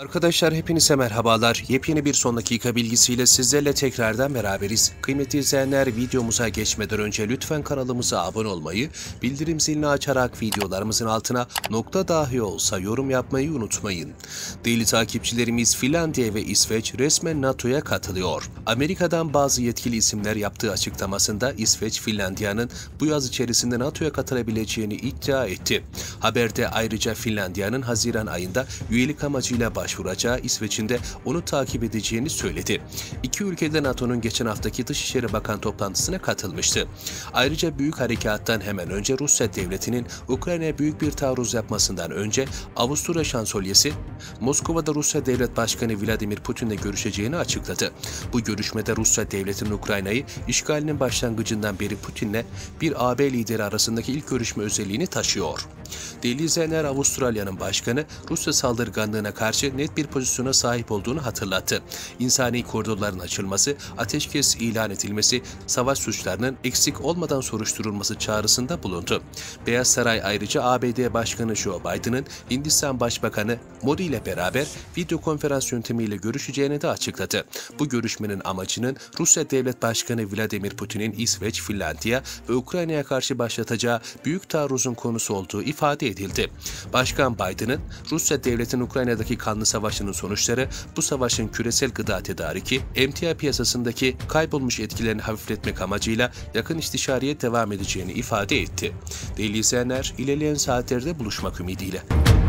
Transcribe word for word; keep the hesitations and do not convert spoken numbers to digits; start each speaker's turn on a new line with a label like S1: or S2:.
S1: Arkadaşlar hepinize merhabalar. Yepyeni bir son dakika bilgisiyle sizlerle tekrardan beraberiz. Kıymetli izleyenler, videomuza geçmeden önce lütfen kanalımıza abone olmayı, bildirim zilini açarak videolarımızın altına nokta dahi olsa yorum yapmayı unutmayın. Değerli takipçilerimiz, Finlandiya ve İsveç resmen NATO'ya katılıyor. Amerika'dan bazı yetkili isimler yaptığı açıklamasında İsveç, Finlandiya'nın bu yaz içerisinde NATO'ya katılabileceğini iddia etti. Haberde ayrıca Finlandiya'nın Haziran ayında üyelik amacıyla başvuracağı, İsveç'in de onu takip edeceğini söyledi. İki ülkede NATO'nun geçen haftaki Dışişleri Bakan toplantısına katılmıştı. Ayrıca büyük harekattan hemen önce Rusya devletinin Ukrayna'ya büyük bir taarruz yapmasından önce Avusturya şansölyesi Moskova'da Rusya Devlet Başkanı Vladimir Putin'le görüşeceğini açıkladı. Bu görüşmede Rusya devletinin Ukrayna'yı işgalinin başlangıcından beri Putin'le bir A B lideri arasındaki ilk görüşme özelliğini taşıyor. Değerli izleyenler, Avustralya'nın başkanı Rusya saldırganlığına karşı net bir pozisyona sahip olduğunu hatırlattı. İnsani koridorların açılması, ateşkes ilan edilmesi, savaş suçlarının eksik olmadan soruşturulması çağrısında bulundu. Beyaz Saray ayrıca A B D Başkanı Joe Biden'ın Hindistan Başbakanı Modi ile beraber video konferans yöntemiyle görüşeceğini de açıkladı. Bu görüşmenin amacının Rusya Devlet Başkanı Vladimir Putin'in İsveç, Finlandiya ve Ukrayna'ya karşı başlatacağı büyük taarruzun konusu olduğu ifade edildi. Başkan Biden'ın Rusya devletin Ukrayna'daki kanlı savaşının sonuçları, bu savaşın küresel gıda tedariki, emtia piyasasındaki kaybolmuş etkilerini hafifletmek amacıyla yakın istişareye devam edeceğini ifade etti. Değerli izleyenler, ilerleyen saatlerde buluşmak ümidiyle.